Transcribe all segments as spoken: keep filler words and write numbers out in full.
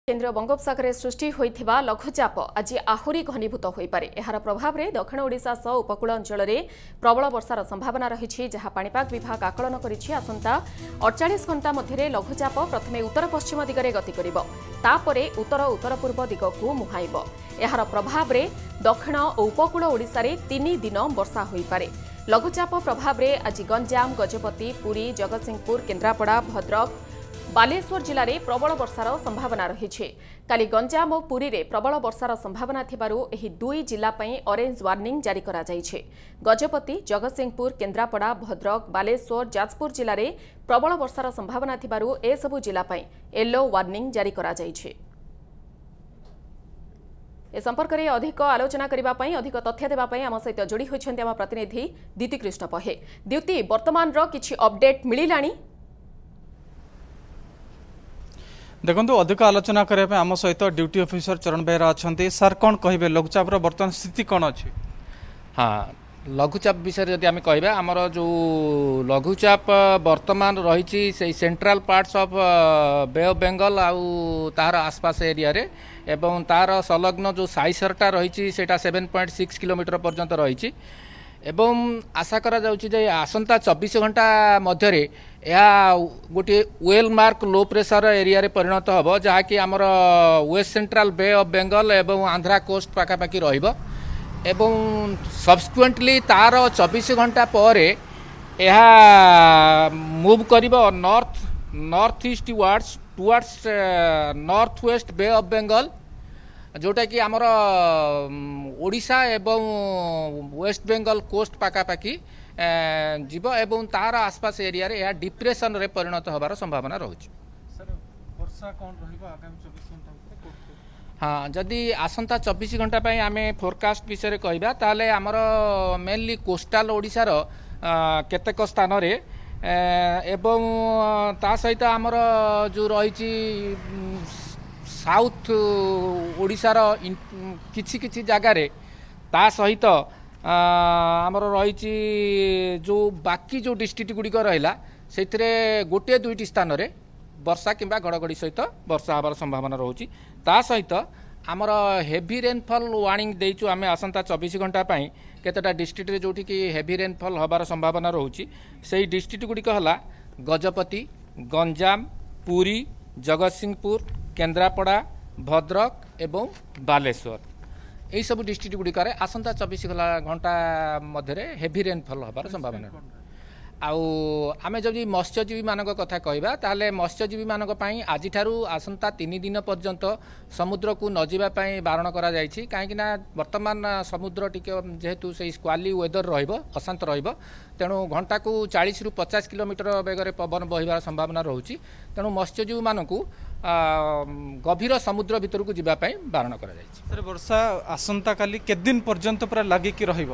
केन्द्र बंगोपसागर सृष्टि होइथिबा लघुचाप आज आहुरी घनीभूत हो पारे। यार प्रभाव में दक्षिण ओडिशा सह उपकूल अंचल में प्रबल वर्षार संभावना रही, जहां पाणीपाग विभाग आकलन करिछि। आसंता अड़तालीस घंटा मध्य लघुचाप प्रथमे उत्तर पश्चिम दिगरे गति करिब, तापरे उत्तर उत्तर पूर्व दिगकू मुहाइब। यार प्रभाव में दक्षिण और उपकूल ओडिशा रे तीन दिन वर्षा हो पारे। लघुचाप प्रभाव में आज गंजाम, गजपति, पुरी, जगतसिंहपुर, केन्द्रापड़ा, भद्रक, बालेश्वर जिले में प्रबल वर्षार संभावना रही। काली गंजाम और पुरी रे प्रबल वर्षार संभावना थिबारु एही दुई जिला पई ऑरेंज वार्निंग जारी करा जाइछे। गजपति, जगतसिंहपुर, केन्द्रापड़ा, भद्रक, बालेश्वर, जाजपुर जिले में प्रबल वर्षार संभावना थिबारु ए सबु जिला पई येलो वार्निंग जारी करा जाइछे। ए संपर्क में अधिक आलोचना करबा पई, अधिक तथ्य देबा पई आम सहित जोड़ी होइछन्ते आम प्रतिनिधि द्युति कृष्ण पहे। द्युति, वर्तमान रो किछि अपडेट मिलिलानी? देखो अधिक आलोचना करने आम सहित ड्यूटी ऑफिसर चरण बेहरा अच्छा। सर कौन कहे लघुचाप बर्तमान स्थिति कौन अच्छी? हाँ, लघुचाप विषय जदि आम कह आमर जो लघुचाप बर्तमान रही से central parts of bay of Bengal आउ तार आसपास एरिया रे एवं तार संलग्न जो साइसरटा रही सेटा सेवन पॉइंट सिक्स किलोमीटर पर्यंत रही एवं आशा करा जाउछि जे आसंता चौबीस घंटा मध्य यह गोटे well mark low pressure area रे परिणत होबो, जहाँकि आमर west central bay of Bengal एवं आंध्रा कोस्ट पाखापाखि रहिबो एवं सब्सिक्वेंटली तार चौबीस घंटा पर यह मूव करिबो north north east towards towards north west bay of Bengal, जोटा कि आमर ओडिशा एवं वेस्ट बेंगल कोस्ट पाखापाखि जीव एवं तार आसपास एरिया रे या डिप्रेशन रे परिणत होबार संभावना रहुछि। सर वर्षा कोन रहिबो आगामी चौबीस घंटा? हाँ, जदि आसंता चौबीस घंटा पई आमे फोरकास्ट विषय कहबा ताले आमर मेनली कोस्टाल ओडिशा रो केतेक स्थान रे एवं ता सहित आमर जो रहिछि साउथ ओडिशा रो किछि किछि जगह रे ता सहित आमर रही जो बाकी जो डिस्ट्रिक्ट गुड़िक रहा से गोटे दुईटी स्थान रे वर्षा किंबा घड़घड़ी सहित वर्षा हबार संभावना रोची। ता सहित आमर हेवी रेनफॉल वार्निंग देइचु आमे आसंता चौबीस घंटा पई केतेटा डिस्ट्रिक्ट रे जोठी कि हेवी रेनफॉल हबार संभावना रोची। सेही डिस्ट्रिक्ट गुड़िक हला गजपति, गंजाम, पुरी, जगतसिंहपुर, केन्द्रापड़ा, भद्रक एवं बालेश्वर। यही सब डिस्ट्रिक्ट गुड़िक आसंता चौबीस घंटा मध्य हेवी रेनफॉल हबार संभावना। आउ आमे जदि मत्स्यजीवी मानक कथा कहबा ताले मत्स्यजीवी मानक पई आज ठारू आसंता तीन दिन पर्यंत समुद्र को न जीवा पई बारण करा जायछि, काहेकि ना वर्तमान समुद्र टिके जेहेतु से स्क्वाली वेदर रहइबो, अशांत रहइबो, तेणु घंटा को चालीस रु पचास किलोमीटर बेगरे पवन बहिबार संभावना रहुछि। तेणु मत्स्यजीवी मानक गभीर समुद्र भीतर को जीवा पई बारण करा जायछि। सर वर्षा आसंता काली के दिन पर्यंत पूरा लागि कि रहिबो?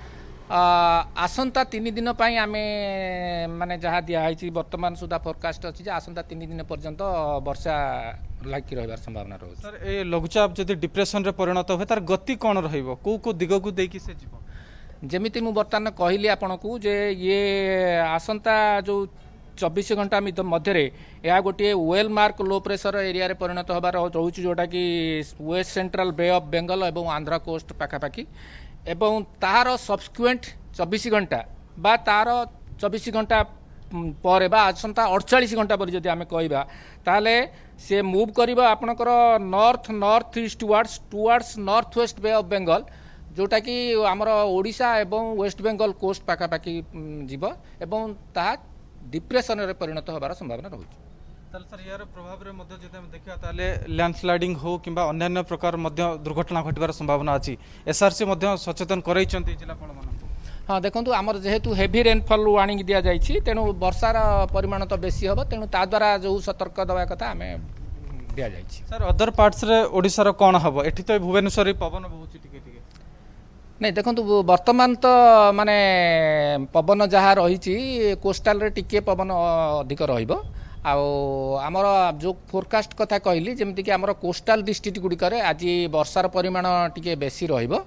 आसंता तीन दिन पई आमे माने जहाँ दिखाई वर्तमान सुधा फोरकास्ट अच्छी जे आसंता तीन दिन पर्यंत वर्षा लागी रहिबार संभावना रहुछि। सर ए लघुचाप जदि डिप्रेशन रे परिणत होय तार गति कोन रहिबो, को को दिग को देकी से जीवो? जेमिति मु वर्तमान कहली आपन को जे ये आसंता जो चौबीस घंटा मध्य यह गोटे well mark low pressure area रे परिणत होबार रोची, जोटा कि west central bay of Bengal एवं आंध्रा कोस्ट पाखापाखि एवं तार सब्सिक्वेंट चौबीस घंटा बा तार चौबीस घंटा पर बा आसंता अड़तालीस घंटा पर जदि आमे कहबा ताले से मूव करिबा आपनकर north north east towards towards north west bay of Bengal, जोटा कि आमर ओडिशा एवं वेस्ट बेंगल कोस्ट पाखापाखि जीव एवं ता डिप्रेशन रे परिणत होबार संभावना रहुछि। ताले सर यार प्रभाव रे मध्य जदि हम देखिया ताले लैंडस्लाइडिंग हो किंबा अन्य प्रकार मध्य दुर्घटना घटबार संभावना अछि। एसआरसी मध्य सचेतन करैछन्ती जिलापाल मानक? हाँ, देखंतु आमर जेहेतु हेवी रेनफॉल वार्निंग दिया जाइछि, तेणु वर्षार परिमाण तो बेसी हबो, तेणु ता द्वारा जो सतर्क दवा कथा आमे दिया जाइछि। सर अदर पार्ट्स रे ओडिसा रो कोन हबो? एठी तो भुवनेश्वर पवन बहुछि टिके टिके नहीं देखो वर्तमान तो माने पवन जहाँ रही कोस्टाल रे टिके पवन अधिक रहिबो। आमर जो फोरकास्ट कथा कहली जमती कि आमर कोस्टाल डिस्ट्रिक्ट गुड़िक आज वर्षार परिमाण टिके बेसी रहिबो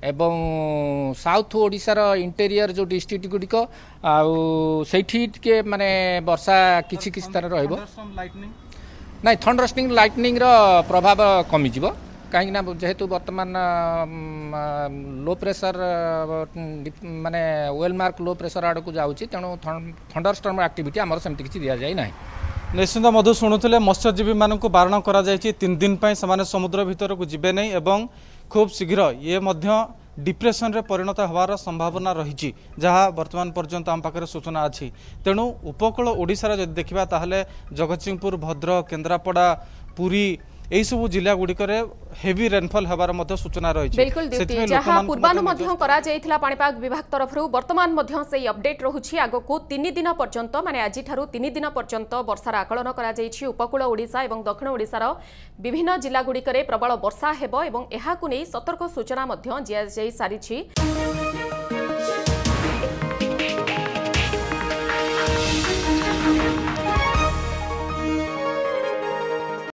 एवं साउथ ओडिशार इंटेरियर जो डिस्ट्रिक्ट गुड़िक आउ सेठी टिके माने वर्षा किछि किछि तरह रहिबो। ना थंडरस्टिंग लाइटनिंग प्रभाव कमिज कहीं जेहेतु बर्तमान लो प्रेशर माने वेल मार्क लो प्रेशर आड़ को जाऊँगी तेणु थंडरस्टर्म एक्टिविटी आमर सेमती किसी दि जाए ना। निश्चिंत मधु शुणुले मत्स्यजीवी मानक बारण करा जायछि तीन दिन पर से समुद्र भीतर को जिबे नहीं एवं खूब शीघ्र ये मध्य डिप्रेशन रे परिणत होवार संभावना रही जहाँ वर्तमान पर्यंत आम पाखे सूचना अच्छी। तेणु उपकूल ओडिशार जदि देखा ताहले जगतसिंहपुर भद्रक केन्द्रापड़ा पुरी यही सब जिला गुड़िक हेवी रेनफॉल होबार सूचना रही। बिल्कुल दीप्ति जहाँ पूर्वानुमान पाणीपाग विभाग तरफ बर्तमान से अपडेट रहुछि आगको तीन दिन पर्यंत माने आज तीन दिन पर्यंत वर्षार आकलन करा जायछि। उपकूल ओडिशा और दक्षिण ओडिशार विभिन्न जिला गुड़िक प्रबल वर्षा हेबो एवं एहाकु नै सतर्क सूचना मध्य दिया जाय सारिछि।